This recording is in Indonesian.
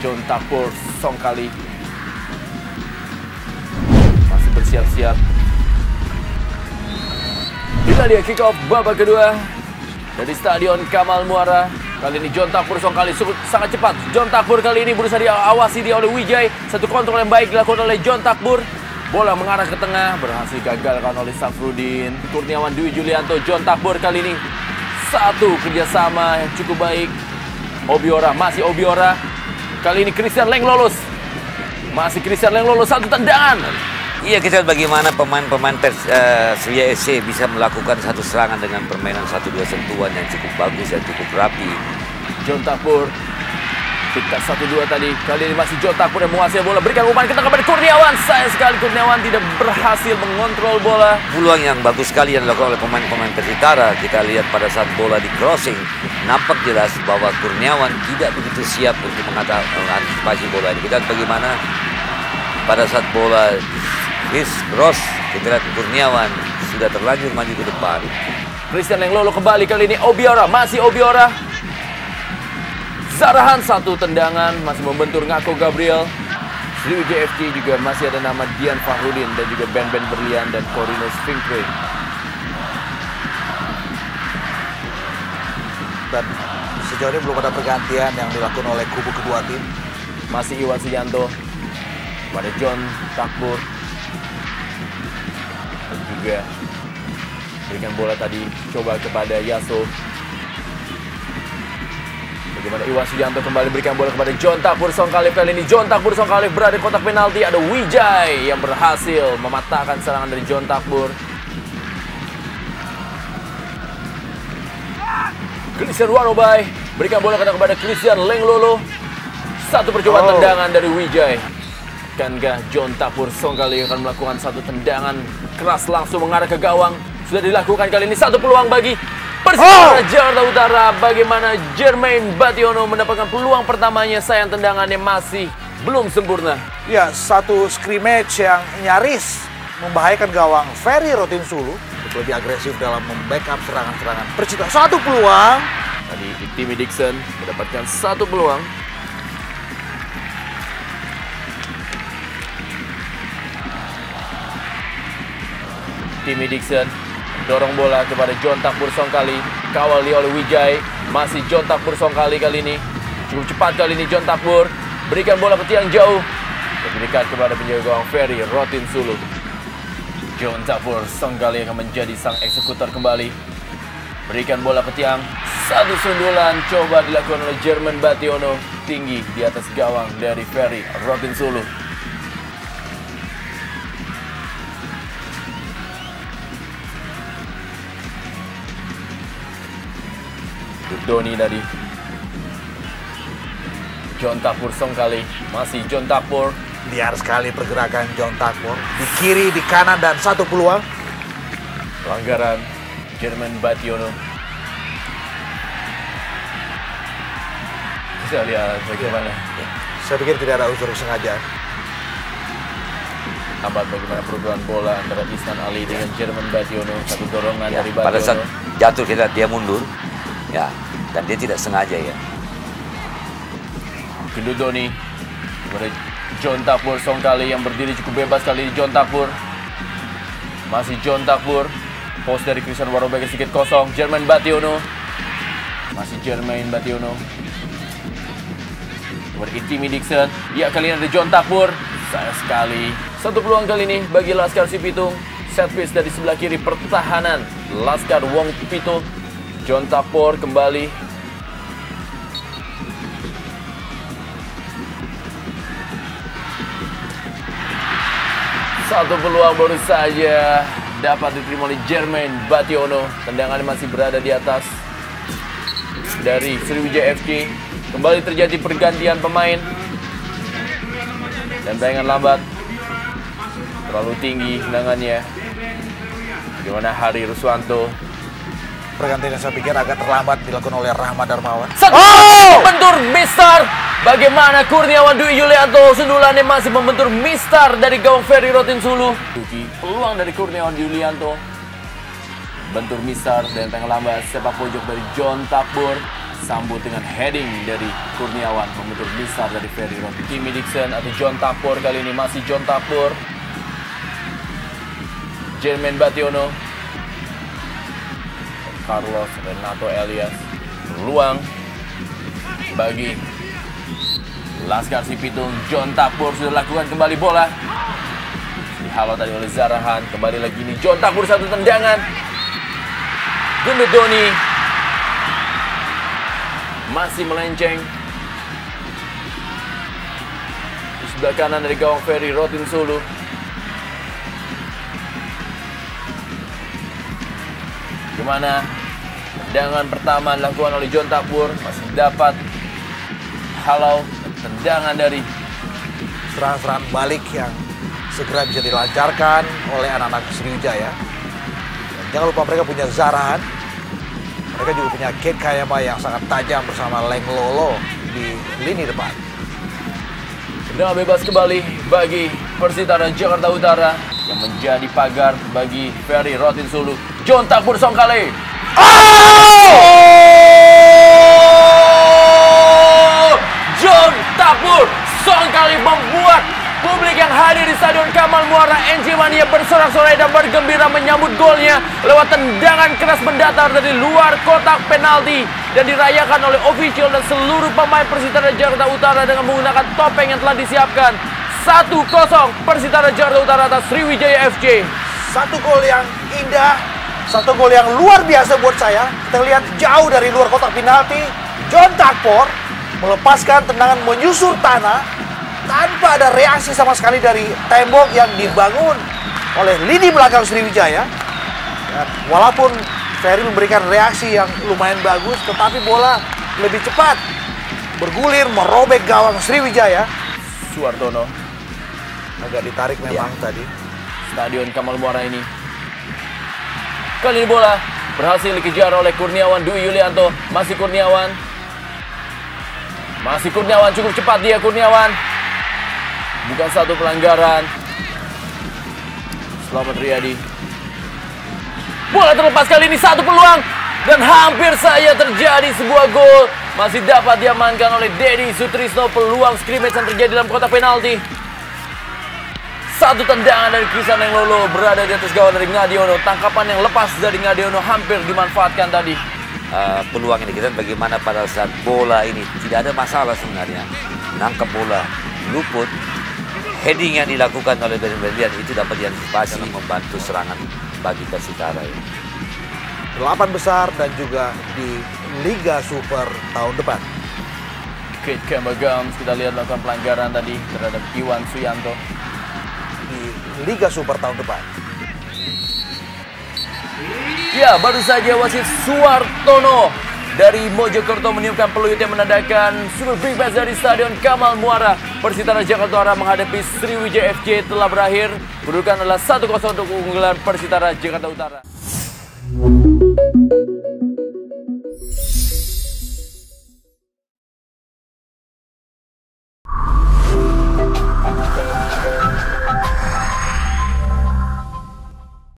John Takbur Songkali masih bersiap-siap. Bila dia kick off babak kedua dari Stadion Kamal Muara. Kali ini John Takbur Songkali sangat cepat. John Takbur kali ini berusaha diawasi dia oleh Wijay. Satu kontrol yang baik dilakukan oleh John Takbur. Bola mengarah ke tengah, berhasil gagalkan oleh Safrudin Kurniawan Dwi Julianto. John Takbur kali ini satu kerjasama yang cukup baik. Obiora, masih Obiora. Kali ini Christian Leng lolos. Masih Christian Leng lolos, satu tendangan. Iya, kita lihat bagaimana pemain-pemain Sriwijaya SC bisa melakukan satu serangan dengan permainan 1-2 sentuhan yang cukup bagus dan cukup rapi. John Takbur kita 1-2 tadi. Kali ini masih John Takbur yang menguasai bola. Berikan umpan ke tengah kepada Kurniawan. Sayang sekali Kurniawan tidak berhasil mengontrol bola. Peluang yang bagus sekali yang dilakukan oleh pemain-pemain Persitara. Kita lihat pada saat bola di crossing, nampak jelas bahwa Kurniawan tidak begitu siap untuk mengantisipasi bola ini. Kita lihat bagaimana pada saat bola cross, kita lihat Kurniawan sudah terlanjur maju ke depan. Christian Leng Lolo kembali, kali ini Obiora, masih Obiora. Zarahan satu tendangan, masih membentur Ngako Gabriel. Sriwijaya FC juga masih ada nama Dian Fahrudin dan juga Ben Berlian dan Corinus Finkre. Dan sejauh ini belum ada pergantian yang dilakukan oleh kubu kedua tim. Masih Iwan Suyanto pada John Takbur. Dan juga berikan bola tadi coba kepada Yaso. Bagaimana Iwan Suyanto kembali berikan bola kepada John Takbur Songkali. Kali ini John Takbur Songkali berada di kotak penalti. Ada Wijay yang berhasil mematahkan serangan dari John Takbur. Christian Warobai berikan bola kepada Christian Leng Lolo. Satu percobaan tendangan dari Wijay. Akankah John Takbur Songkali akan melakukan satu tendangan keras langsung mengarah ke gawang? Sudah dilakukan kali ini, satu peluang bagi Persitara Jakarta Utara. Bagaimana Jermain Bationo mendapatkan peluang pertamanya, sayang tendangannya masih belum sempurna. Ya, satu scrimmage yang nyaris membahayakan gawang Ferry Rotinsulu untuk lebih agresif dalam membackup serangan-serangan Persitara. Satu peluang. Tadi Timmy Dixon mendapatkan satu peluang. Timmy Dixon dorong bola kepada John Takbur Songkali. Kawal oleh Wijay. Masih John Takbur Songkali kali ini. Cukup cepat kali ini John Takbur. Berikan bola ke tiang jauh. Diberikan kepada penjaga gawang Ferry Rotinsulu. John Takbur Songkali akan menjadi sang eksekutor kembali. Berikan bola ke tiang. Satu sundulan coba dilakukan oleh Jermain Bationo. Tinggi di atas gawang dari Ferry Rotinsulu. Doni tadi. John Takbur Songkali. Masih John Takbur. Liar sekali pergerakan John Takbur. Di kiri, di kanan, dan satu peluang. Pelanggaran Jermain Bationo. Bisa lihat bagaimana. Saya pikir tidak ada unsur sengaja. Tampak bagaimana perubahan bola antara Ihsan Ali dengan Jermain Bationo. Satu dorongan Ya, dari Bationo. pada saat jatuh kita lihat dia mundur. Ya, dan dia tidak sengaja ya. Kedua Doni kepada John Takbur Songkali yang berdiri cukup bebas kali ini John Takbur. Masih John Takbur. Post dari Christian Warobai sedikit kosong. Jermain Bationo. Masih Jermain Bationo. Kepada Timmy Dixon. Ya, kali ini ada John Takbur. Sayang sekali. Satu peluang kali ini bagi Laskar Sipitung. Set piece dari sebelah kiri pertahanan Laskar Wong Pito. John Takbur kembali. Satu peluang baru saja dapat diterima oleh Jermain Bationo. Tendangannya masih berada di atas dari Sriwijaya FC. Kembali terjadi pergantian pemain. Dan tayangan lambat. Terlalu tinggi tendangannya. Bagaimana Hari Ruswanto. Pergantian yang saya pikir agak terlambat dilakukan oleh Rahmat Darmawan. Bentur mistar. Bagaimana Kurniawan Dwi Yulianto. Sundulannya masih membentur mistar dari gawang Ferry Rotinsulu. Peluang dari Kurniawan Dwi Yulianto. Bentur mistar dan tengah lambat sepak pojok dari John Takbur. Sambut dengan heading dari Kurniawan, memutar besar dari Ferry Rotinsulu. Timmy Dixon atau John Tapur kali ini, masih John Tapur. Jermaine Bationo, Carlos Renato Elias. Peluang bagi Laskar Sipitung. John Tapur sudah lakukan kembali bola. Dihalau tadi oleh Zarahan. Kembali lagi ini John Tapur, satu tendangan. Gendut Doni masih melenceng. Di sebelah kanan dari gawang Ferry Rotinsulu. Gimana? Tendangan pertama dilakukan oleh John Tapur. Masih dapat halau tendangan dari Serangan-serangan balik yang segera bisa dilancarkan oleh anak-anak Sriwijaya. Dan jangan lupa mereka punya Zarahan. Mereka juga punya Kate Kayama yang sangat tajam bersama Leng Lolo di lini depan. Tendangan bebas kembali bagi Persitara Jakarta Utara yang menjadi pagar bagi Ferry Rotinsulu. John Tapur Songkale. John Tapur Songkale membuat publik yang hadir di Stadion Kamal Muara NJ Mania bersorak-sorai dan bergembira menyambut golnya lewat tendangan keras mendatar dari luar kotak penalti dan dirayakan oleh official dan seluruh pemain Persitara Jakarta Utara dengan menggunakan topeng yang telah disiapkan. 1-0 Persitara Jakarta Utara atas Sriwijaya FC. Satu gol yang indah, satu gol yang luar biasa buat saya. Kita lihat jauh dari luar kotak penalti, John Tapur melepaskan tendangan menyusur tanah tanpa ada reaksi sama sekali dari tembok yang dibangun oleh lini belakang Sriwijaya. Dan walaupun Ferry memberikan reaksi yang lumayan bagus, tetapi bola lebih cepat bergulir merobek gawang Sriwijaya. Suartono Agak ditarik memang tadi. Stadion Kamal Muara ini. Kali ini bola berhasil dikejar oleh Kurniawan Dwi Yulianto. Masih Kurniawan. Masih Kurniawan, cukup cepat dia Kurniawan. Bukan satu pelanggaran. Selamat Riyadi. Bola terlepas kali ini, satu peluang. Dan hampir saja terjadi sebuah gol. Masih dapat diamankan oleh Dedi Sutrisno. Peluang scrimmage yang terjadi dalam kotak penalti. Satu tendangan dari Krisan Leng Lolo berada di atas gawang dari Ngadiono. Tangkapan yang lepas dari Ngadiono hampir dimanfaatkan tadi. Peluang ini kita bagaimana pada saat bola ini tidak ada masalah sebenarnya. Nangkap bola, luput. Heading yang dilakukan oleh Berlian itu dapat diantisipasi membantu serangan bagi Persitara ini. 8 besar dan juga di Liga Super tahun depan. Kate Kembagams kita lihat melakukan pelanggaran tadi terhadap Iwan Suyanto. Di Liga Super tahun depan. Ya, baru saja wasit Suartono dari Mojokerto meniupkan peluit yang menandakan super big match dari Stadion Kamal Muara. Persitara Jakarta Utara menghadapi Sriwijaya FC telah berakhir. Kedudukan adalah 1-0 untuk keunggulan Persitara Jakarta Utara.